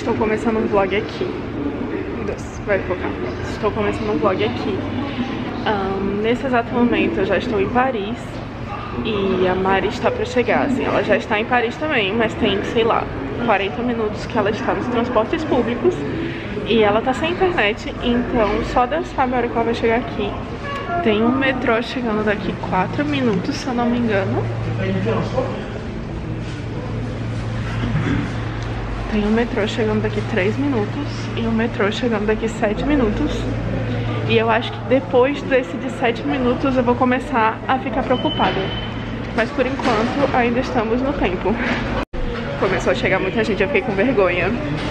estou começando um vlog aqui. Meu Deus, vai focar. Estou começando um vlog aqui. Nesse exato momento eu já estou em Paris e a Mari está pra chegar, assim, ela já está em Paris também, mas tem, sei lá, 40 minutos que ela está nos transportes públicos e ela tá sem internet, então só Deus sabe a hora que ela vai chegar aqui. Tem um metrô chegando daqui 4 minutos, se eu não me engano. Tem um metrô chegando daqui 3 minutos e um metrô chegando daqui 7 minutos. E eu acho que depois desse de 7 minutos eu vou começar a ficar preocupada. Mas por enquanto ainda estamos no tempo. Começou a chegar muita gente, eu fiquei com vergonha.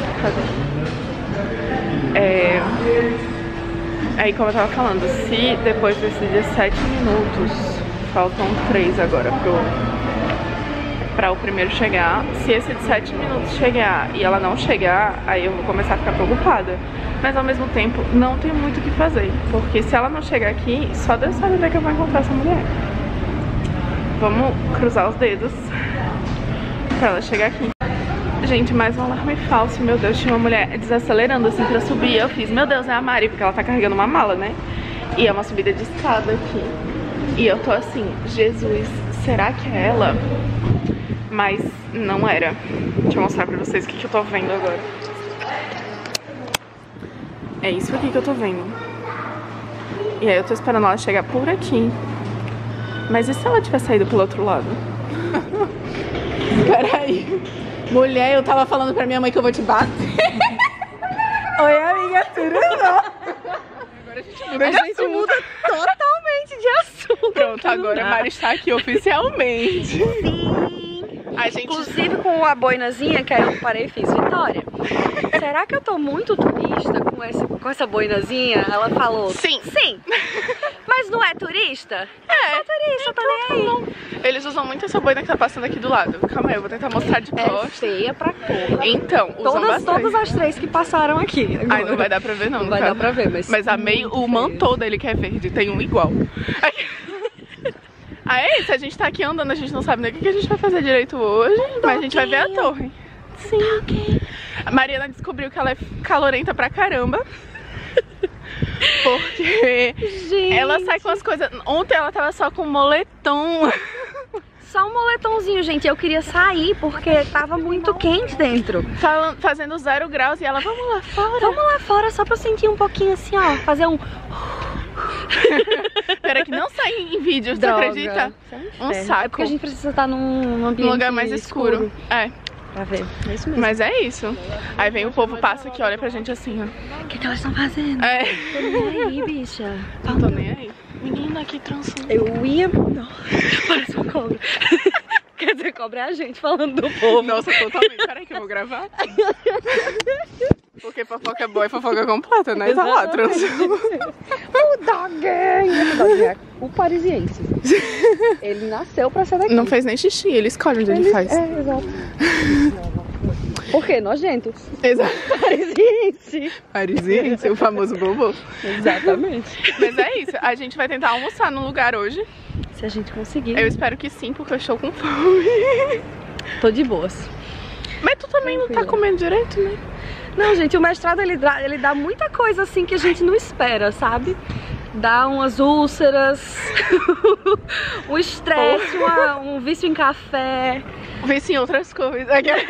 Aí como eu tava falando, se depois desse de 7 minutos, faltam 3 agora pra o primeiro chegar, se esse de 7 minutos chegar e ela não chegar, aí eu vou começar a ficar preocupada. Mas ao mesmo tempo, não tem muito o que fazer, porque se ela não chegar aqui, só Deus sabe onde é que eu vou encontrar essa mulher. Vamos cruzar os dedos pra ela chegar aqui. Gente, mais um alarme falso, meu Deus, tinha uma mulher desacelerando assim pra subir. Eu fiz, meu Deus, é a Mari, porque ela tá carregando uma mala, né? E é uma subida de escada aqui. E eu tô assim, Jesus, será que é ela? Mas não era. Deixa eu mostrar pra vocês o que eu tô vendo agora. É isso aqui que eu tô vendo. E aí eu tô esperando ela chegar por aqui. Mas e se ela tiver saído pelo outro lado? Peraí. Mulher, eu tava falando pra minha mãe que eu vou te bater. Oi, amiga, tudo bom? Agora a gente muda totalmente de assunto. Pronto, agora a Mari está aqui oficialmente. Sim. Inclusive com a boinazinha que aí eu parei e fiz, Vitória, será que eu tô muito turista com essa boinazinha? Ela falou, sim. Mas não é turista? É turista, tá nem aí. Não. Eles usam muito essa boina que tá passando aqui do lado. Calma aí, eu vou tentar mostrar de costas. É feia pra porra. Então, usam bastante. Todas as 3 que passaram aqui. Ai, não vai dar pra ver não. Não vai dar pra ver, mas o mantô dele que é verde, tem um igual. Ah, é isso, a gente tá aqui andando, a gente não sabe nem o que a gente vai fazer direito hoje, mas a gente vai ver a torre. Sim. A Mariana descobriu que ela é calorenta pra caramba. Porque gente, ela sai com as coisas. Ontem ela tava só com moletom. Só um moletomzinho, gente. Eu queria sair porque tava muito quente dentro. Fazendo 0 graus e ela, vamos lá fora. Vamos lá fora só pra eu sentir um pouquinho assim, ó. Fazer um... Pera que não sai em vídeos, tu acredita? Um saco. É porque a gente precisa estar num ambiente num lugar mais escuro. É. Pra ver. É isso mesmo. Mas é isso. Aí vem o povo, passa aqui, olha pra gente assim, ó. O que elas estão fazendo? É. Tô nem aí, bicha. Não tô nem aí. Menina, que trançando. Eu ia... Não. Parece uma cobra. Quer dizer, cobra é a gente falando do povo. Nossa, totalmente. Peraí que eu vou gravar. Porque fofoca é boa e fofoca completa, né? Tá lá, transando. O dog, o parisiense. Ele nasceu pra ser daqui. Não fez nem xixi, ele escolhe onde ele faz. É, exato. Por quê? Nojento. Exato. Parisiense. Parisiense, o famoso bobo. Exatamente. Mas é isso, a gente vai tentar almoçar num lugar hoje. Se a gente conseguir. Eu espero que sim, porque eu estou com fome. Tô de boas. Mas tu também não tá comendo direito, né? Não, gente, o mestrado ele dá muita coisa assim que a gente não espera, sabe? Dá umas úlceras, um estresse, um vício em café. Vício em outras coisas.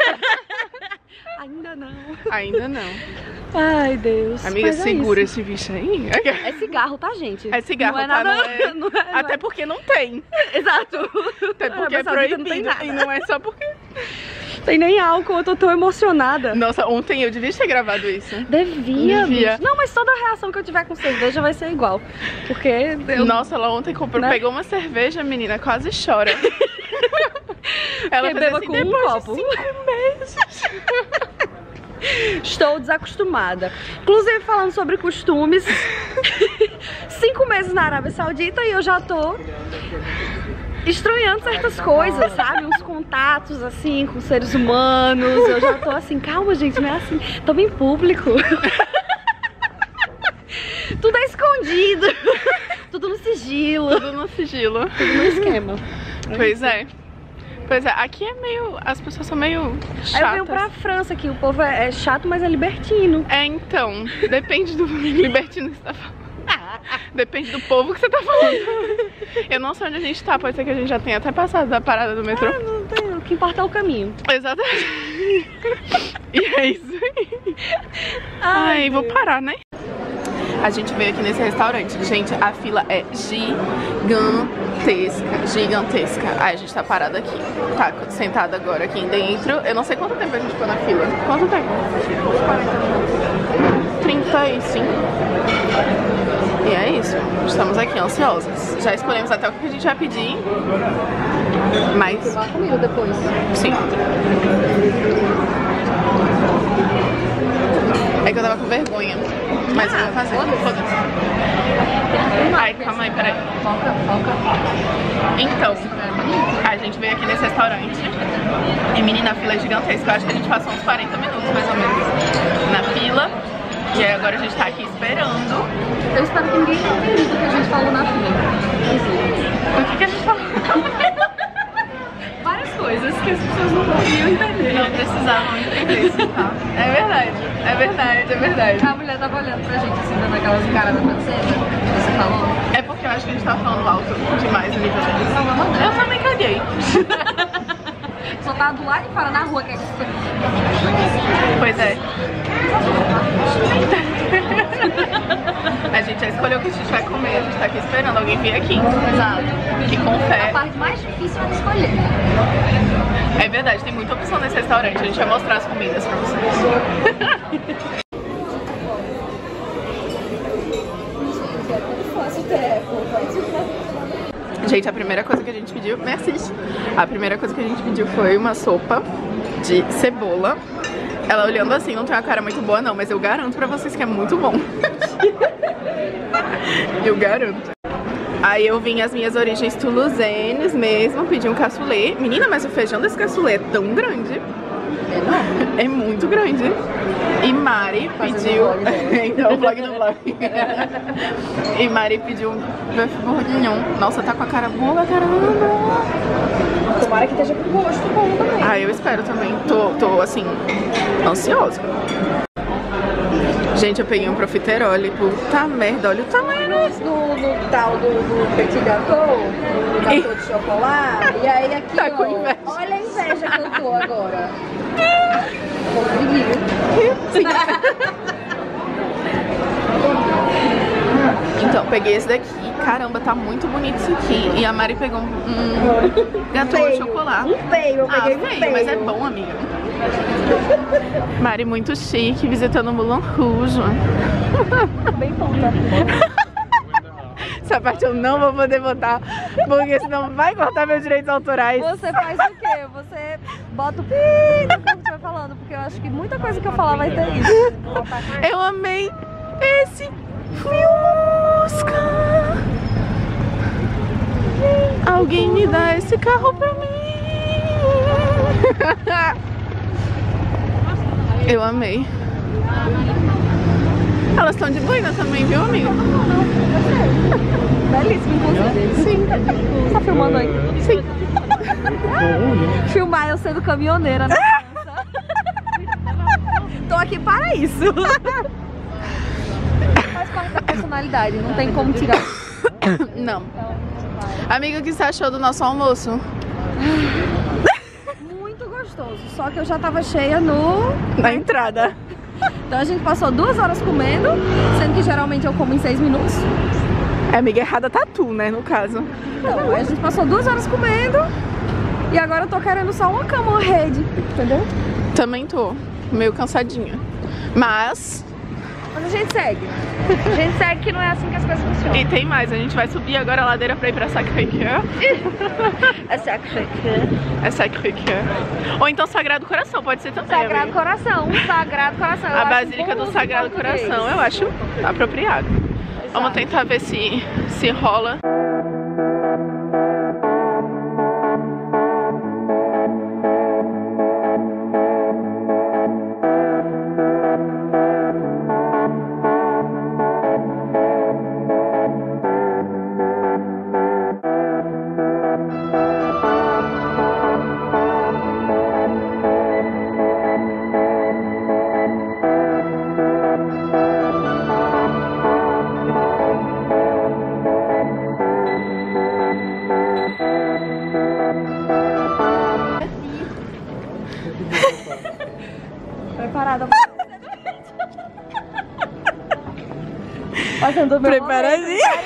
Ainda não. Ainda não. Ai, Deus. Amiga, mas segura é esse bicho aí. É cigarro, tá, gente? É cigarro, não é tá? nada, Não é... Até porque não tem. Exato. Até porque é proibido. E não é só porque... Tem nem álcool, eu tô tão emocionada. Nossa, ontem eu devia ter gravado isso. Devia. Não, mas toda reação que eu tiver com cerveja vai ser igual. Porque eu... Nossa, ela ontem comprou, né? Pegou uma cerveja, menina, quase chora. Ela fez assim, com depois um copo. de 5 meses. Estou desacostumada. Inclusive, falando sobre costumes, 5 meses na Arábia Saudita e eu já tô estranhando certas coisas, sabe? Uns contatos, assim, com seres humanos. Eu já tô assim, calma, gente, não é assim. Tô bem público. Tudo é escondido. Tudo no sigilo. Tudo no sigilo. Tudo no esquema. Pois é. Pois é, aqui é meio... As pessoas são meio chatas. Aí eu venho pra França aqui, o povo é chato, mas é libertino. É, então, depende do libertino que você tá falando. Depende do povo que você tá falando. Eu não sei onde a gente tá, pode ser que a gente já tenha até passado da parada do metrô. Não tem, o que importa é o caminho. Exatamente. E é isso aí. Ai, vou parar, né? A gente veio aqui nesse restaurante. Gente, a fila é gigantesca. Aí a gente tá parada aqui. Tá sentada agora aqui dentro. Eu não sei quanto tempo a gente ficou na fila. Quanto tempo? 35. E é isso. Estamos aqui ansiosas. Já escolhemos até o que a gente vai pedir. Mas... Você vai comigo depois? Sim. É que eu tava com vergonha. Mas eu vou fazer. Foda-se. Ai, calma aí, peraí. Foca. Então, a gente veio aqui nesse restaurante. E menina, a fila é gigantesca. Eu acho que a gente passou uns 40 minutos, mais ou menos, na fila. E aí agora a gente tá aqui esperando. Eu espero que ninguém tenha entendido o que a gente falou na fila. O que a gente falou? Várias coisas que as pessoas não podiam entender. Não precisavam entender isso, tá? É verdade. A mulher tava olhando pra gente assim, dando aquelas encaradas francesas que você falou. É porque eu acho que a gente tava falando alto demais no nível deles. Eu também caguei. Só tava do lado de fora na rua que é que... Pois é. A gente já escolheu o que a gente vai comer, a gente tá aqui esperando alguém vir aqui. Exato. Que com fé. A parte mais difícil é escolher. É verdade, tem muita opção nesse restaurante. A gente vai mostrar as comidas pra vocês. Gente, a primeira coisa que a gente pediu... Merci! A primeira coisa que a gente pediu foi uma sopa de cebola. Ela olhando assim não tem uma cara muito boa não, mas eu garanto pra vocês que é muito bom. Eu garanto. Aí eu vim as minhas origens toulousaines mesmo, pedi um cassoulet. Menina, mas o feijão desse cassoulet é tão grande. É muito grande. E Mari pediu... Então, o vlog do vlog. E Mari pediu um bœuf bourguignon. Nossa, tá com a cara boa, caramba. Tomara que esteja com gosto bom também. Ah, eu espero também. Tô assim, ansiosa. Gente, eu peguei um profiterole. Puta merda, olha o tamanho. No tal do petit gâteau, no gâteau de chocolate. E aí aqui, tá ó, com inveja. olha a inveja que eu tô agora. Então, peguei esse daqui. Caramba, tá muito bonito isso aqui. E a Mari pegou um gâteau de chocolate. Feio, eu peguei feio, mas é bom, amiga. Mari muito chique, visitando o Moulin Rouge. Bem tonta. Essa parte eu não vou poder botar, porque senão vai cortar meus direitos autorais. Você faz o quê? Você bota o pi no que eu estiver falando, porque eu acho que muita coisa que eu falar vai ter isso. Eu amei esse Fiusca. Alguém me dá esse carro pra mim. Eu amei. Elas estão de boina também, viu, amiga? Belíssimo, inclusive. Sim. Tá filmando aí? Sim. Filmar eu sendo caminhoneira, né? Tô aqui para isso. Faz parte da personalidade, não tem como tirar. Não. Amiga, o que você achou do nosso almoço? Muito gostoso, só que eu já tava cheia na entrada. Então a gente passou 2 horas comendo, sendo que geralmente eu como em 6 minutos. É, amiga, errada tá tu, né, no caso. Então, a gente passou 2 horas comendo e agora eu tô querendo só uma cama, uma rede, entendeu? Também tô, meio cansadinha. Mas a gente segue. A gente segue que não é assim que as coisas funcionam. E tem mais, a gente vai subir agora a ladeira pra ir pra Sacré-Cœur. É Sacré-Cœur. É Sacré-Cœur. Ou então Sagrado Coração, pode ser também. Sagrado Coração, Sagrado Coração. A Basílica do Sagrado Coração, eu acho apropriado. Exato. Vamos tentar ver se rola. Preparada pra fazendo meu preparadinha.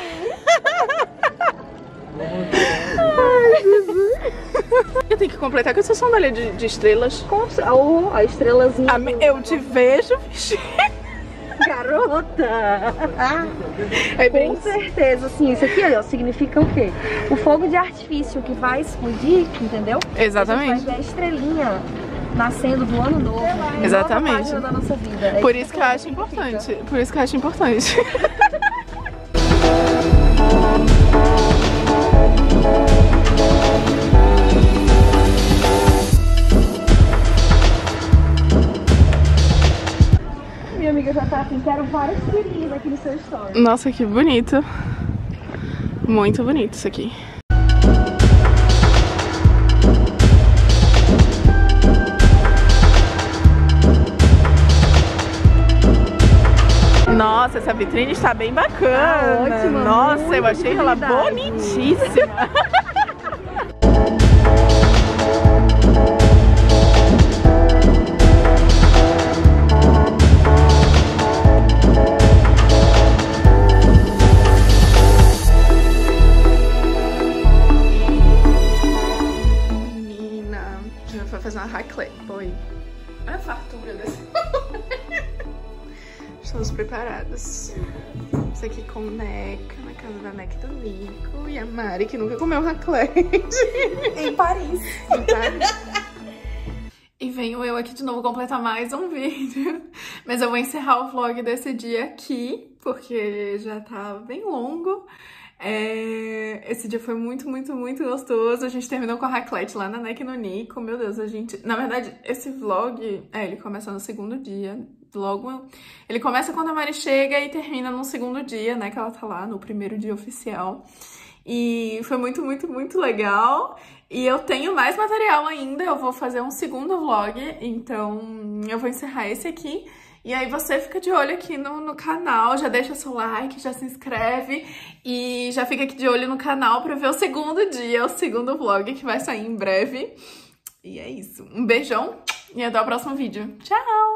Eu tenho que completar com essa sandália de estrelas. A estrelazinha. Eu te vejo vestir. Garota! É bem... Com certeza, assim, isso aqui ó, significa o quê? O fogo de artifício que vai explodir, entendeu? Exatamente. A gente vai ver a estrelinha nascendo do ano novo. Exatamente. Nova página da nossa vida. Por isso que eu acho importante. Por isso que eu acho importante. Minha amiga já tá assim, quero vários filhinhos aqui no seu story. Nossa, que bonito. Muito bonito isso aqui. Nossa, essa vitrine está bem bacana. Ótima, nossa, eu achei ela bonitíssima. Menina, a gente vai fazer uma raclette, boy. Olha a fartura desse. Estamos preparados. Isso aqui com o Neca, na casa da Neca e do Nico. E a Mari, que nunca comeu raclette. Em Paris. E venho eu aqui de novo completar mais um vídeo. Mas eu vou encerrar o vlog desse dia aqui, porque já tá bem longo. Esse dia foi muito, muito, muito gostoso. A gente terminou com a raclette lá na Neca e no Nico. Meu Deus, a gente... Na verdade, esse vlog... ele começa no segundo dia. Logo, ele começa quando a Mari chega e termina no segundo dia, né? Que ela tá lá no primeiro dia oficial. E foi muito, muito, muito legal. E eu tenho mais material ainda. Eu vou fazer um segundo vlog. Então, eu vou encerrar esse aqui. E aí você fica de olho aqui no canal. Já deixa seu like, já se inscreve. E já fica aqui de olho no canal pra ver o segundo dia, o segundo vlog que vai sair em breve. E é isso. Um beijão e até o próximo vídeo. Tchau!